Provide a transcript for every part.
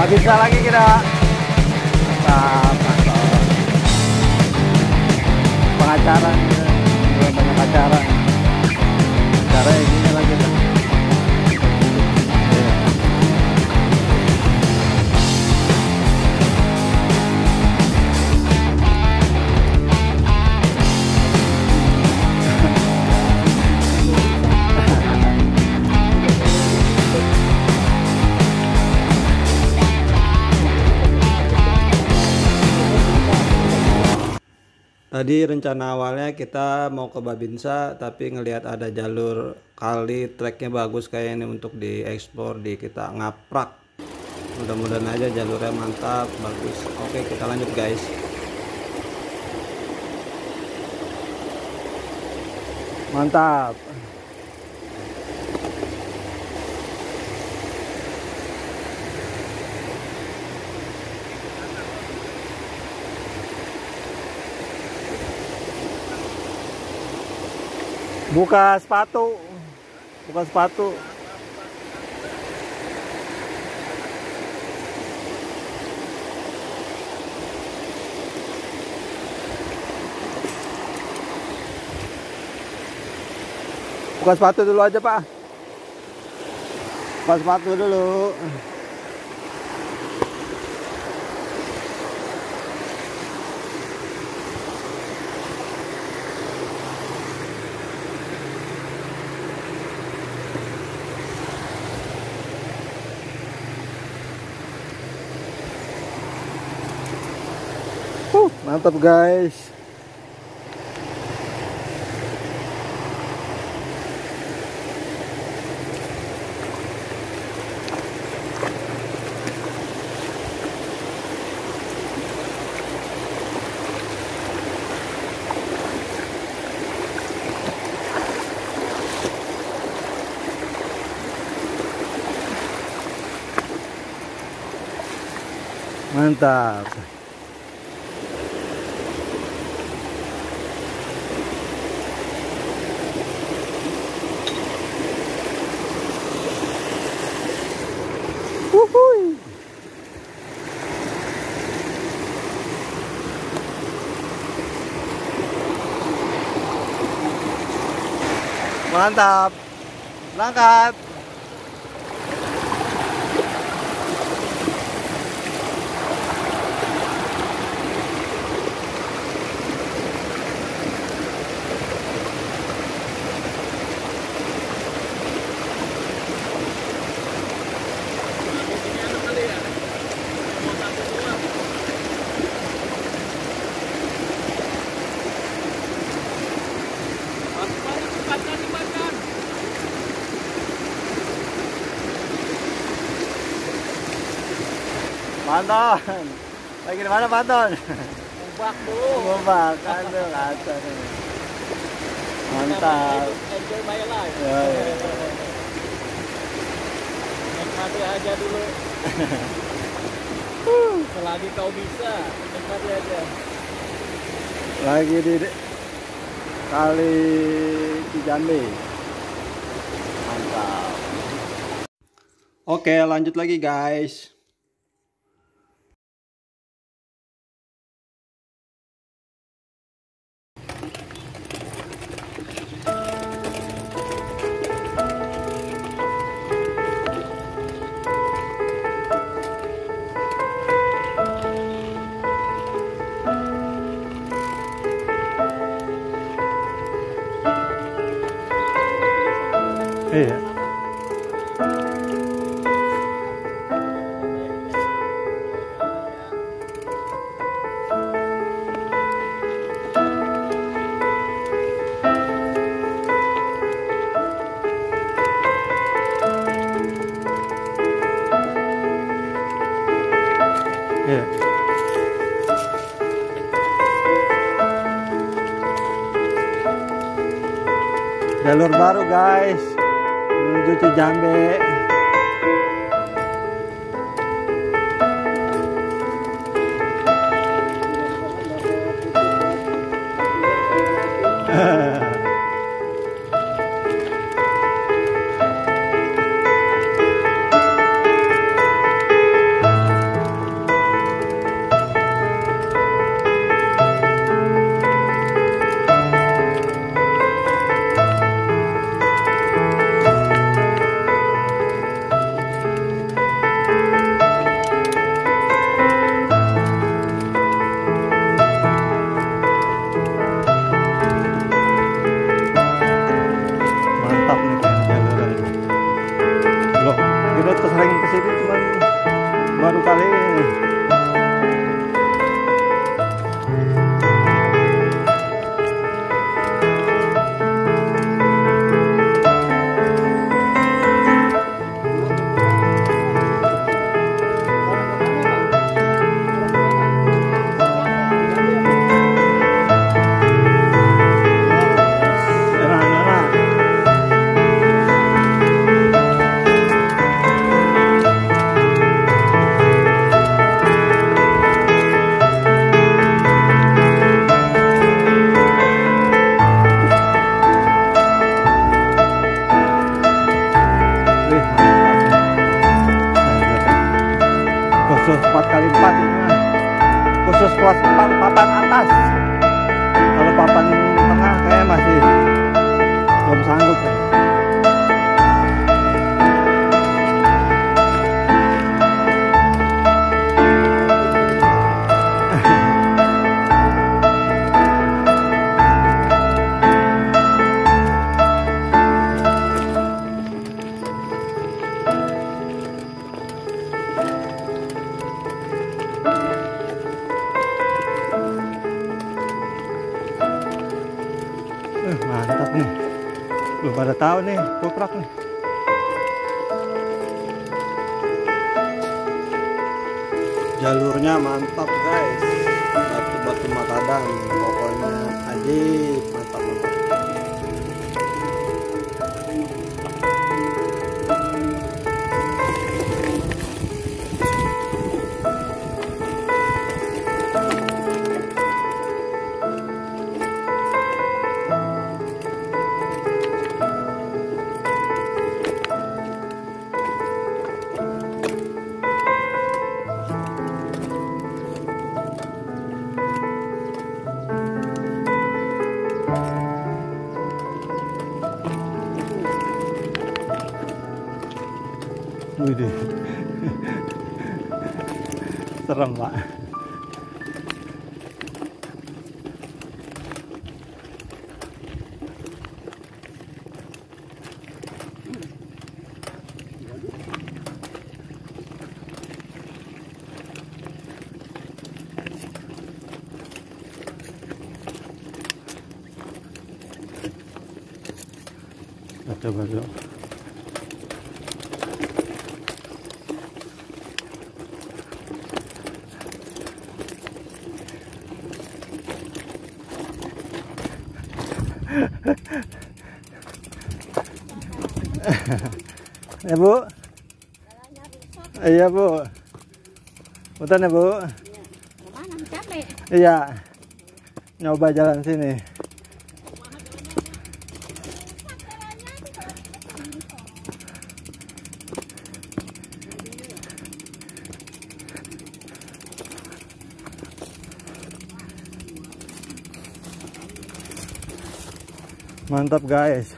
Nggak bisa lagi kita. Mantap, mantap. Pengacara nih, udah banyak acara. Acara ini lagi tuh. Tadi rencana awalnya kita mau ke Babinsa, tapi ngelihat ada jalur kali treknya bagus kayak ini untuk dieksplor, kita ngaprak. Mudah-mudahan aja jalurnya mantap, bagus. Oke, kita lanjut guys. Mantap. Buka sepatu. Buka sepatu. Buka sepatu dulu aja, Pak. Buka sepatu dulu. Mantap guys. Mantap. Mantap. Berangkat. Panton, lagi di mana Panton? Ngubak dulu. Ngubak, aduh kacau nih. Mantap. Enjoy my life. Ya, ya. Nikmati aja dulu. Selagi kau bisa, nikmati aja. Lagi di kali Cijambe. Mantap. Oke, lanjut lagi guys. Iya. Iya. Jalur baru guys, menuju Cijambe. papan tengah kayaknya masih belum sanggup ya. Mantap nih, belum pada tahu nih toprak nih. Jalurnya mantap guys, batu-batu makadam, pokoknya ajib, mantap mantap. Widih. Serem pak. Coba dulu. Ya Bu. Iya Bu. Punten ya Bu. Kemana capek? Iya. Nyoba jalan sini. Mantap guys.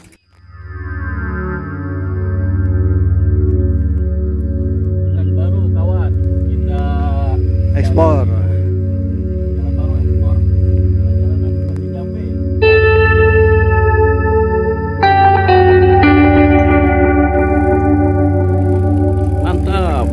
Dan baru kawan kita Ekspor. jalan baru ekspor. Jalan-jalan seperti Jambi. Mantap.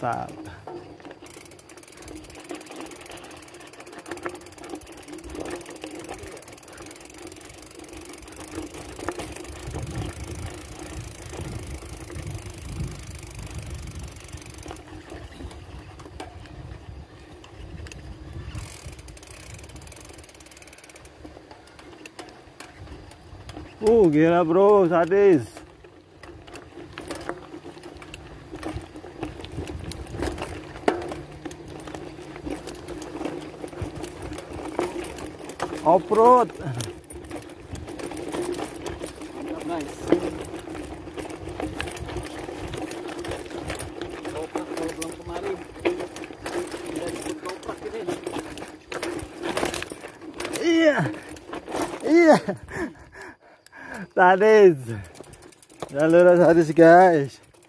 mantap. Gila bro, sadis. Off-road. Mantap guys. Toprak kalau belum kemarin. Tidak disebut toprak ini. Iya. Iya. Sadis. Jalur sadis guys.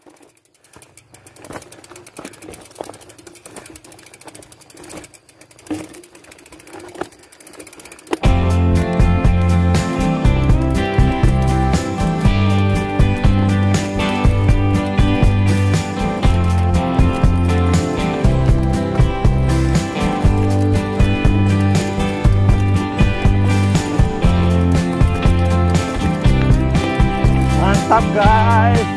Mantap guys.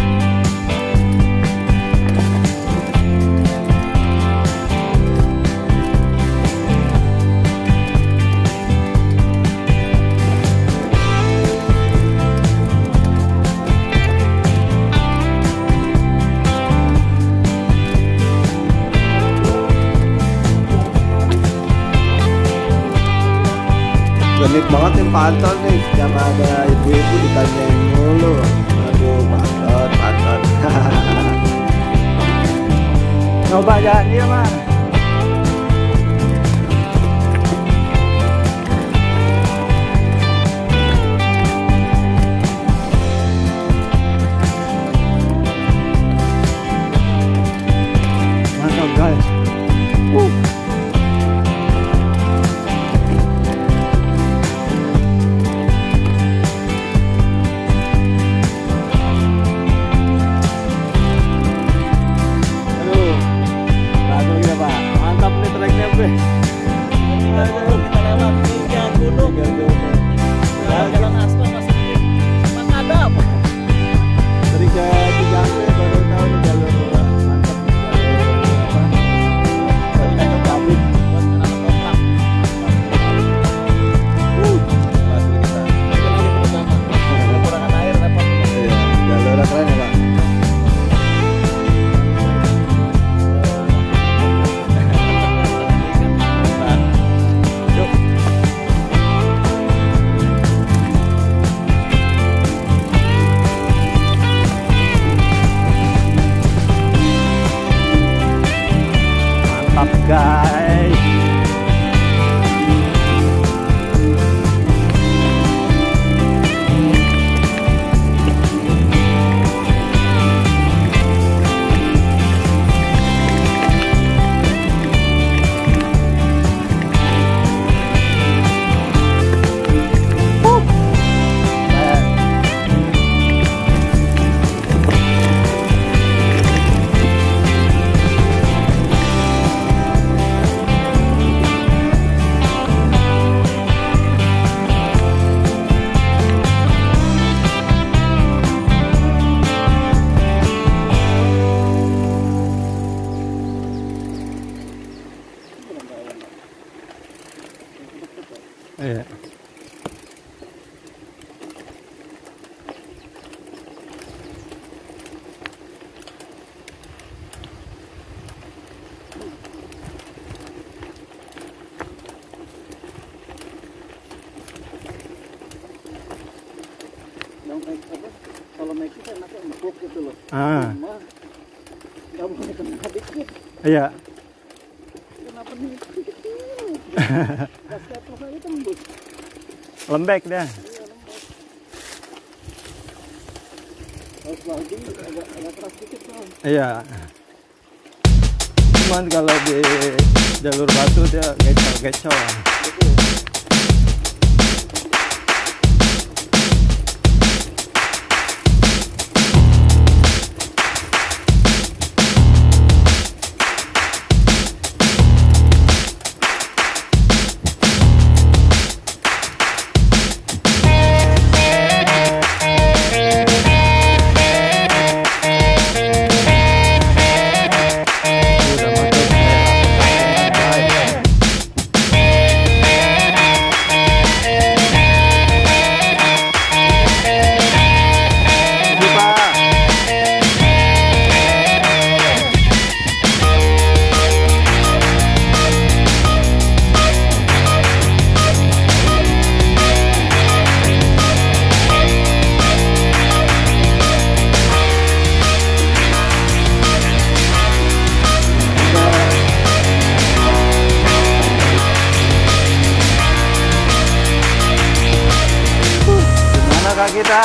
Genit banget nih panton nih, setiap ada ibu-ibu ditanyain mulu. Aduh, panton. Coba jalan dia mah. Mantap guys. Mantap nih treknya bre. Kita lewat 3 gunung. Jalan aspal masih Makadam. Dari ke Cijantung baru tahu nih jalur mantap. Kita cabut buat kenal toprak. Pasti kita lagi bersama. Kekurangan air repot. Iya, jalur keren ya Pak. Mantap guys. Iya. Kalau naik kita enaknya empuk gitu loh. Ah, Nggak boleh kena dikit. iya. Kenapa nih dikit? Gas keplok aja tembus. Lembek dia. Harus lagi agak keras dikit dong. Iya. Cuman kalau di jalur batu dia gecol-gecol. belakang kita.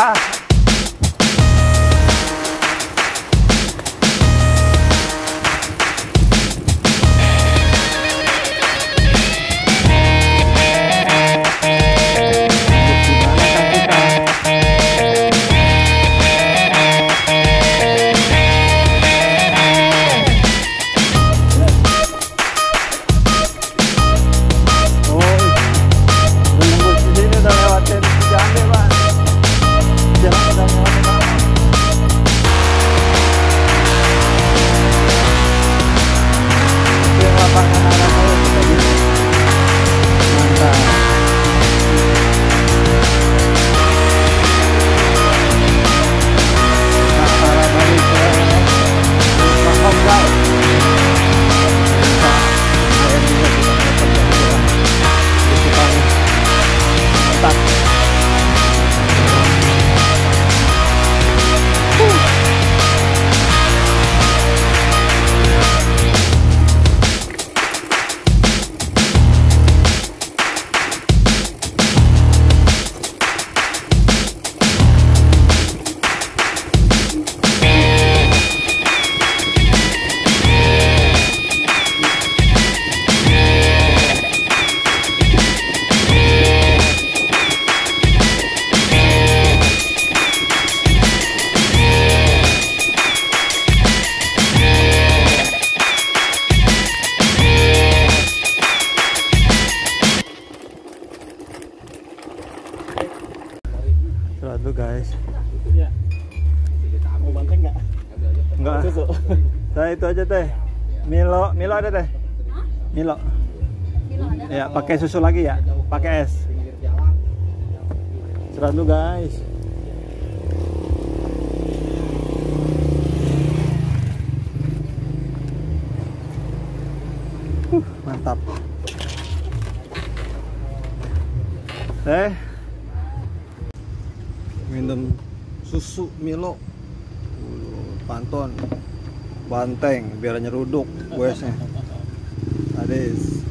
Istirahat dulu guys. Ya. Mau banteng nggak? Enggak. Susu. Saya itu aja teh. Milo ada teh. Milo. Milo ada. Ya, pakai susu lagi ya. Pakai es. Istirahat dulu guys. Mantap. Minum susu Milo. Panton. Banteng biar nyeruduk goesnya. Adis.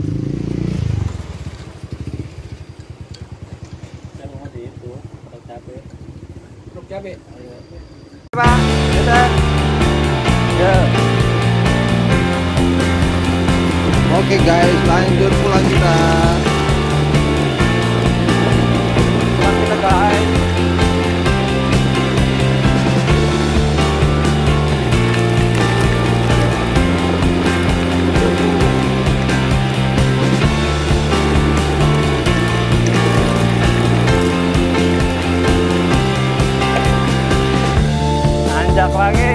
Saya mau di itu, produk cabe. Produk cabe. Pak, kita. Ya. Oke guys, lanjut pulang kita. Pulang kita guys. Nanjak lagi.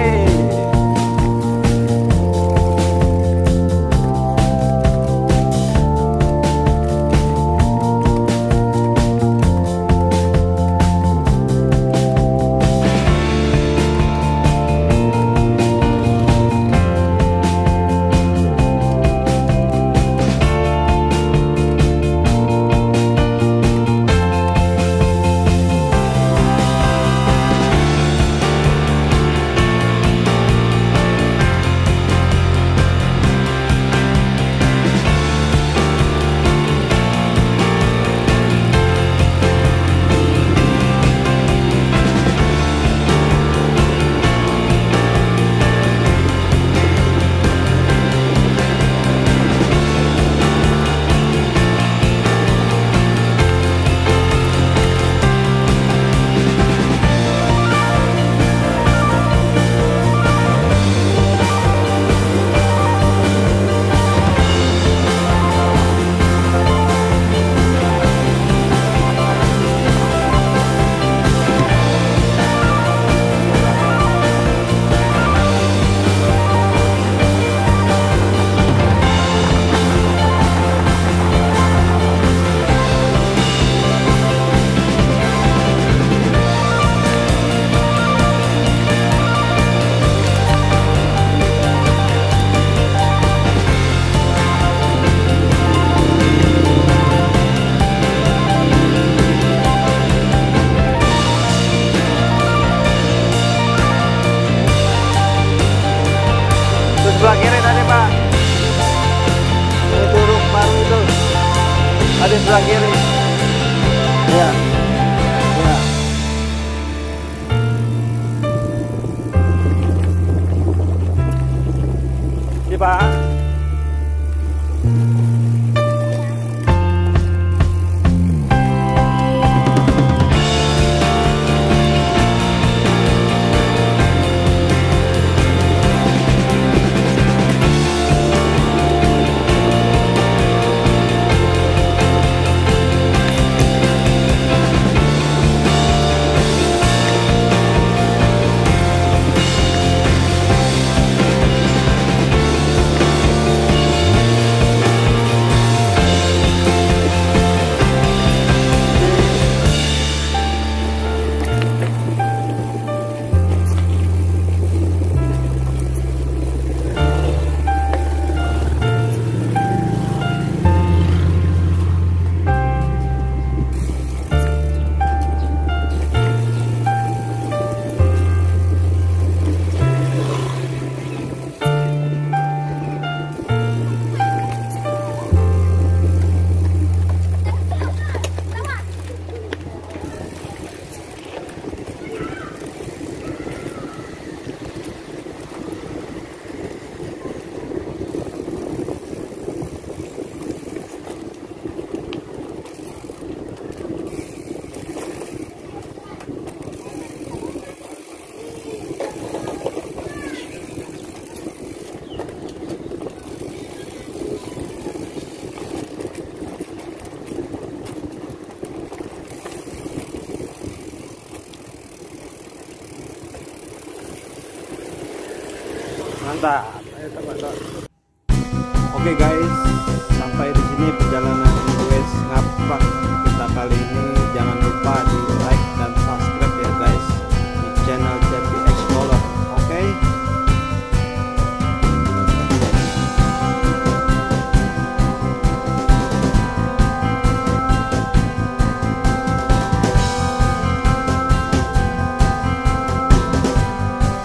Mantap. Ayo teman-teman. Oke guys, sampai di sini perjalanan gue ngaprak kita kali ini. Jangan lupa di like dan subscribe ya guys di channel Cepi Explorer. Oke.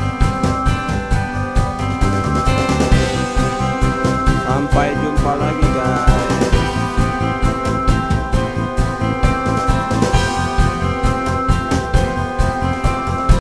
Sampai jumpa lagi